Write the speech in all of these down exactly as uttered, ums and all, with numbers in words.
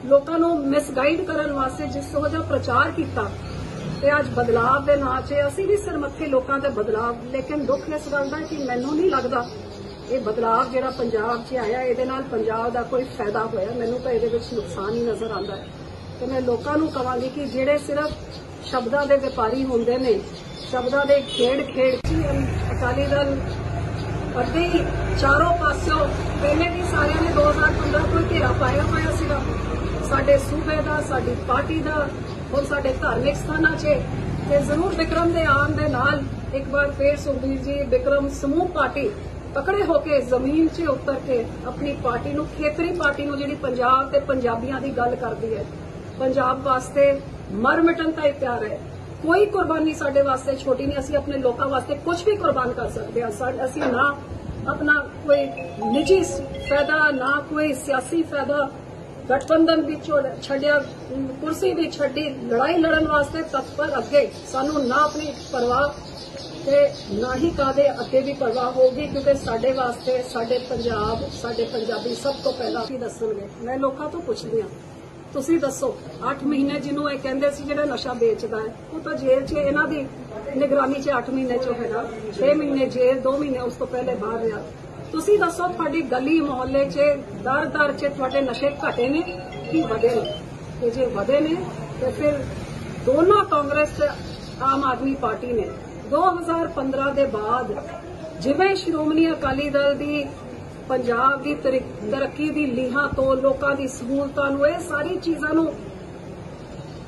ਲੋਕਾਂ ਨੂੰ ਮਿਸਗਾਈਡ ਕਰਨ ਵਾਸਤੇ ਜਿਸ ਹੋ ਜਿਹਾ ਪ੍ਰਚਾਰ ਕੀਤਾ ਤੇ ਅੱਜ ਬਦਲਾਵ ਦੇ ਨਾਂ 'ਚ ਅਸੀਂ ਵੀ ਸਿਰ ਮੱਥੇ ਲੋਕਾਂ ਤੇ ਬਦਲਾਵ। ਲੇਕਿਨ ਦੁੱਖ ਇਸ ਗੱਲ ਦਾ ਕਿ ਮੈਨੂੰ ਨਹੀਂ ਲੱਗਦਾ ਇਹ ਬਦਲਾਵ ਜਿਹੜਾ ਪੰਜਾਬ 'ਚ ਆਇਆ ਇਹਦੇ ਨਾਲ ਪੰਜਾਬ ਦਾ ਕੋਈ ਫਾਇਦਾ ਹੋਇਆ। ਮੈਨੂੰ ਤਾਂ ਇਹਦੇ ਵਿੱਚ ਨੁਕਸਾਨ ਹੀ ਨਜ਼ਰ ਆਉਂਦਾ ਹੈ। ਤੇ ਮੈਂ ਲੋਕਾਂ ਨੂੰ ਕਹਾਂਗੀ ਕਿ ਜਿਹੜੇ ਸਿਰਫ ਸ਼ਬਦਾਂ ਦੇ ਵਪਾਰੀ ਹੁੰਦੇ ਨੇ, ਸ਼ਬਦਾਂ ਦੇ ਖੇਡ ਖੇਡ ਅਕਾਲੀ ਦਲ ਅੱਗੇ ਹੀ ਚਾਰੋਂ ਪਾਸਿਓਂ ਪਹਿਲੇ ਵੀ ਸਾਰਿਆਂ ਨੇ ਦੋ ਹਜ਼ਾਰ ਪੰਦਰਾਂ ਕੋਈ ਘੇਰਾ ਪਾਇਆ ਹੋਇਆ ਸੀਗਾ ਸਾਡੇ ਸੂਬੇ ਦਾ, ਸਾਡੀ ਪਾਰਟੀ ਦਾ, ਹੁਣ ਸਾਡੇ ਧਾਰਮਿਕ ਸਥਾਨਾਂ 'ਚ। ਤੇ ਜ਼ਰੂਰ ਵਿਕਰਮ ਦੇ ਆਉਣ ਦੇ ਨਾਲ ਇੱਕ ਵਾਰ ਫੇਰ ਸੁਖਬੀਰ ਜੀ ਵਿਕਰਮ ਸਮੂਹ ਪਾਰਟੀ ਤਕੜੇ ਹੋ ਕੇ ਜ਼ਮੀਨ 'ਚ ਉਤਰ ਕੇ ਆਪਣੀ ਪਾਰਟੀ ਨੂੰ, ਖੇਤਰੀ ਪਾਰਟੀ ਨੂੰ ਜਿਹੜੀ ਪੰਜਾਬ ਤੇ ਪੰਜਾਬੀਆਂ ਦੀ ਗੱਲ ਕਰਦੀ ਹੈ, ਪੰਜਾਬ ਵਾਸਤੇ ਮਰ ਮਿਟਣ ਤਾਂ ਇਹ ਪਿਆਰ ਹੈ। ਕੋਈ ਕੁਰਬਾਨੀ ਸਾਡੇ ਵਾਸਤੇ ਛੋਟੀ ਨਹੀਂ। ਅਸੀਂ ਆਪਣੇ ਲੋਕਾਂ ਵਾਸਤੇ ਕੁਝ ਵੀ ਕੁਰਬਾਨ ਕਰ ਸਕਦੇ ਹਾਂ। ਅਸੀਂ ਨਾ ਆਪਣਾ ਕੋਈ ਨਿੱਜੀ ਫਾਇਦਾ, ਨਾ ਕੋਈ ਸਿਆਸੀ ਫਾਇਦਾ, ਗਠਬੰਧਨ ਵੀ ਛੱਡਿਆ, ਕੁਰਸੀ ਵੀ ਛੱਡੀ, ਲੜਾਈ ਲੜਨ ਵਾਸਤੇ ਤਤਪਰ ਅੱਗੇ। ਸਾਨੂੰ ਨਾ ਆਪਣੀ ਪਰਵਾਹ ਤੇ ਨਾ ਹੀ ਕਾਦੇ ਅੱਗੇ ਵੀ ਪਰਵਾਹ ਹੋਊਗੀ, ਕਿਉਂਕਿ ਸਾਡੇ ਵਾਸਤੇ ਸਾਡੇ ਪੰਜਾਬ, ਸਾਡੇ ਪੰਜਾਬੀ ਸਭ ਤੋਂ ਪਹਿਲਾਂ ਹੀ ਦੱਸਣਗੇ। ਮੈਂ ਲੋਕਾਂ ਤੋਂ ਪੁੱਛਦੀ ਹਾਂ, ਤੁਸੀਂ ਦੱਸੋ ਅੱਠ ਮਹੀਨੇ ਜਿਹਨੂੰ ਇਹ ਕਹਿੰਦੇ ਸੀ ਜਿਹੜਾ ਨਸ਼ਾ ਵੇਚਦਾ ਹੈ ਉਹ ਤਾਂ ਜੇਲ੍ਹ 'ਚ ਇਹਨਾਂ ਦੀ ਨਿਗਰਾਨੀ 'ਚ ਅੱਠ ਮਹੀਨੇ 'ਚੋਂ ਹੈਗਾ, ਛੇ ਮਹੀਨੇ ਜੇਲ੍ਹ, ਦੋ ਮਹੀਨੇ ਉਸ ਤੋਂ ਪਹਿਲੇ ਬਾਹਰ ਰਿਹਾ। ਤੁਸੀਂ ਦੱਸੋ ਤੁਹਾਡੀ ਗਲੀ ਮੁਹੱਲੇ 'ਚ ਦਰ ਦਰ 'ਚ ਤੁਹਾਡੇ ਨਸ਼ੇ ਘਟੇ ਨੇ ਕਿ ਵਧੇ ਨੇ? ਤੇ ਜੇ ਵਧੇ ਨੇ ਤੇ ਫਿਰ ਦੋਨੋਂ ਕਾਂਗਰਸ ਤੇ ਆਮ ਆਦਮੀ ਪਾਰਟੀ ਨੇ ਦੋ ਹਜ਼ਾਰ ਪੰਦਰਾਂ ਦੇ ਬਾਅਦ ਜਿਵੇਂ ਸ਼੍ਰੋਮਣੀ ਅਕਾਲੀ ਦਲ ਦੀ ਪੰਜਾਬ ਦੀ ਤਰੱਕੀ ਦੀ ਲੀਹਾਂ ਤੋਂ, ਲੋਕਾਂ ਦੀ ਸਹੂਲਤਾਂ ਨੂੰ, ਇਹ ਸਾਰੀ ਚੀਜ਼ਾਂ ਨੂੰ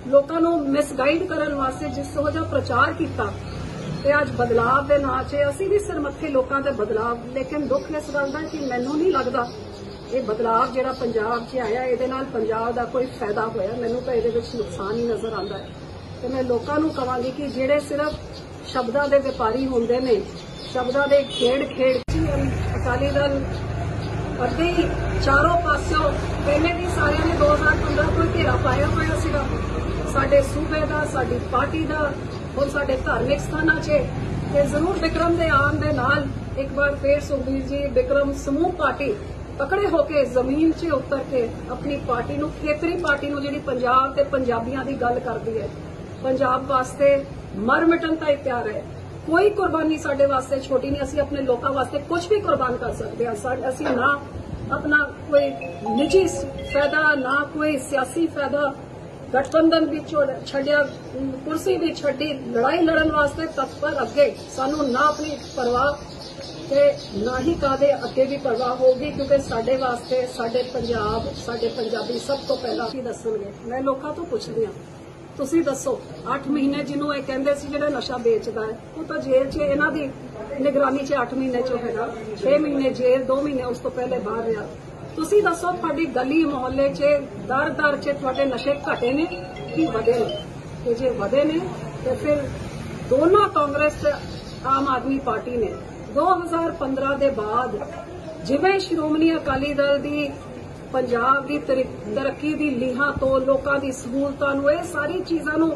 ਲੋਕਾਂ ਨੂੰ ਮਿਸਗਾਈਡ ਕਰਨ ਵਾਸਤੇ ਜਿਸ ਹੋ ਜਿਹਾ ਪ੍ਰਚਾਰ ਕੀਤਾ ਤੇ ਅੱਜ ਬਦਲਾਵ ਦੇ ਨਾਂ 'ਚ ਅਸੀਂ ਵੀ ਸਿਰ ਮੱਥੇ ਲੋਕਾਂ ਤੇ ਬਦਲਾਵ। ਲੇਕਿਨ ਦੁੱਖ ਇਸ ਗੱਲ ਦਾ ਕਿ ਮੈਨੂੰ ਨਹੀਂ ਲੱਗਦਾ ਇਹ ਬਦਲਾਵ ਜਿਹੜਾ ਪੰਜਾਬ 'ਚ ਆਇਆ ਇਹਦੇ ਨਾਲ ਪੰਜਾਬ ਦਾ ਕੋਈ ਫਾਇਦਾ ਹੋਇਆ। ਮੈਨੂੰ ਤਾਂ ਇਹਦੇ ਵਿੱਚ ਨੁਕਸਾਨ ਹੀ ਨਜ਼ਰ ਆਉਂਦਾ ਹੈ ਤੇ ਮੈਂ ਲੋਕਾਂ ਨੂੰ ਕਹਾਂਗੀ ਕਿ ਜਿਹੜੇ ਸਿਰਫ ਸ਼ਬਦਾਂ ਦੇ ਵਪਾਰੀ ਹੁੰਦੇ ਨੇ, ਸ਼ਬਦਾਂ ਦੇ ਖੇਡ ਖੇਡ ਅਕਾਲੀ ਦਲ ਅੱਗੇ ਹੀ ਚਾਰੋਂ ਪਾਸਿਓਂ ਪਹਿਲੇ ਵੀ ਸਾਰਿਆਂ ਨੇ ਦੋ ਹਜ਼ਾਰ ਪੰਦਰਾਂ ਤੋਂ ਘੇਰਾ ਪਾਇਆ ਹੋਇਆ ਸੀਗਾ ਸਾਡੇ ਸੂਬੇ ਦਾ, ਸਾਡੀ ਪਾਰਟੀ ਦਾ, ਹੁਣ ਸਾਡੇ ਧਾਰਮਿਕ ਸਥਾਨਾਂ 'ਚ। ਤੇ ਜ਼ਰੂਰ ਵਿਕਰਮ ਦੇ ਆਉਣ ਦੇ ਨਾਲ ਇੱਕ ਵਾਰ ਫੇਰ ਸੁਖਬੀਰ ਜੀ ਵਿਕਰਮ ਸਮੂਹ ਪਾਰਟੀ ਤਕੜੇ ਹੋ ਕੇ ਜ਼ਮੀਨ 'ਚ ਉਤਰ ਕੇ ਆਪਣੀ ਪਾਰਟੀ ਨੂੰ, ਖੇਤਰੀ ਪਾਰਟੀ ਨੂੰ ਜਿਹੜੀ ਪੰਜਾਬ ਤੇ ਪੰਜਾਬੀਆਂ ਦੀ ਗੱਲ ਕਰਦੀ ਹੈ, ਪੰਜਾਬ ਵਾਸਤੇ ਮਰ ਮਿਟਣ ਤਾਂ ਤਿਆਰ ਹੈ। ਕੋਈ ਕੁਰਬਾਨੀ ਸਾਡੇ ਵਾਸਤੇ ਛੋਟੀ ਨਹੀਂ। ਅਸੀਂ ਆਪਣੇ ਲੋਕਾਂ ਵਾਸਤੇ ਕੁਝ ਵੀ ਕੁਰਬਾਨ ਕਰ ਸਕਦੇ ਹਾਂ। ਅਸੀਂ ਨਾ ਆਪਣਾ ਕੋਈ ਨਿੱਜੀ ਫਾਇਦਾ, ਨਾ ਕੋਈ ਸਿਆਸੀ ਫਾਇਦਾ, ਗਠਬੰਧਨ ਵੀ ਛੱਡਿਆ, ਕੁਰਸੀ ਵੀ ਛੱਡੀ, ਲੜਾਈ ਲੜਨ ਵਾਸਤੇ ਤਤਪਰ ਅੱਗੇ। ਸਾਨੂੰ ਨਾ ਆਪਣੀ ਪਰਵਾਹ ਤੇ ਨਾ ਹੀ ਕਾਦੇ ਅੱਗੇ ਵੀ ਪਰਵਾਹ ਹੋਊਗੀ, ਕਿਉਂਕਿ ਸਾਡੇ ਵਾਸਤੇ ਸਾਡੇ ਪੰਜਾਬ, ਸਾਡੇ ਪੰਜਾਬੀ ਸਭ ਤੋਂ ਪਹਿਲਾਂ ਕੀ ਦੱਸਣਗੇ। ਮੈਂ ਲੋਕਾਂ ਤੋਂ ਪੁੱਛਦੀ ਹਾਂ, ਤੁਸੀਂ ਦੱਸੋ ਅੱਠ ਮਹੀਨੇ ਜਿਹਨੂੰ ਇਹ ਕਹਿੰਦੇ ਸੀ ਜਿਹੜਾ ਨਸ਼ਾ ਵੇਚਦਾ ਹੈ ਉਹ ਤਾਂ ਜੇਲ੍ਹ 'ਚ ਇਹਨਾਂ ਦੀ ਨਿਗਰਾਨੀ 'ਚ ਅੱਠ ਮਹੀਨੇ 'ਚੋਂ ਹੈਗਾ, ਛੇ ਮਹੀਨੇ ਜੇਲ੍ਹ, ਦੋ ਮਹੀਨੇ ਉਸ ਤੋਂ ਪਹਿਲੇ ਬਾਹਰ ਰਿਹਾ। ਤੁਸੀਂ ਦੱਸੋ ਤੁਹਾਡੀ ਗਲੀ ਮੁਹੱਲੇ 'ਚ ਦਰ ਦਰ 'ਚ ਤੁਹਾਡੇ ਨਸ਼ੇ ਘਟੇ ਨੇ ਕਿ ਵਧੇ ਨੇ? ਤੇ ਜੇ ਵਧੇ ਨੇ ਤੇ ਫਿਰ ਦੋਨਾਂ ਕਾਂਗਰਸ ਤੇ ਆਮ ਆਦਮੀ ਪਾਰਟੀ ਨੇ ਦੋ ਹਜ਼ਾਰ ਪੰਦਰਾਂ ਦੇ ਬਾਅਦ ਜਿਵੇਂ ਸ਼੍ਰੋਮਣੀ ਅਕਾਲੀ ਦਲ ਦੀ ਪੰਜਾਬ ਦੀ ਤਰੱਕੀ ਦੀ ਲੀਹਾਂ ਤੋਂ, ਲੋਕਾਂ ਦੀ ਸਹੂਲਤਾਂ ਨੂੰ, ਇਹ ਸਾਰੀ ਚੀਜ਼ਾਂ ਨੂੰ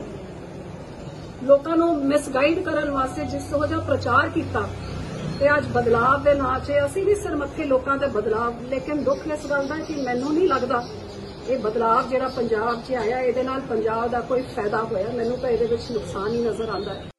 ਲੋਕਾਂ ਨੂੰ ਮਿਸਗਾਈਡ ਕਰਨ ਵਾਸਤੇ ਜਿਸ ਹੋ ਜਿਹਾ ਪ੍ਰਚਾਰ ਕੀਤਾ ਤੇ ਅੱਜ ਬਦਲਾਵ ਦੇ ਨਾਂ 'ਚ ਅਸੀਂ ਵੀ ਸਿਰ ਮੱਥੇ ਲੋਕਾਂ ਤੇ ਬਦਲਾਵ। ਲੇਕਿਨ ਦੁੱਖ ਇਸ ਗੱਲ ਦਾ ਕਿ ਮੈਨੂੰ ਨਹੀਂ ਲੱਗਦਾ ਇਹ ਬਦਲਾਵ ਜਿਹੜਾ ਪੰਜਾਬ 'ਚ ਆਇਆ ਇਹਦੇ ਨਾਲ ਪੰਜਾਬ ਦਾ ਕੋਈ ਫਾਇਦਾ ਹੋਇਆ। ਮੈਨੂੰ ਤਾਂ ਇਹਦੇ ਵਿੱਚ ਨੁਕਸਾਨ ਹੀ ਨਜ਼ਰ ਆਉਂਦਾ ਹੈ।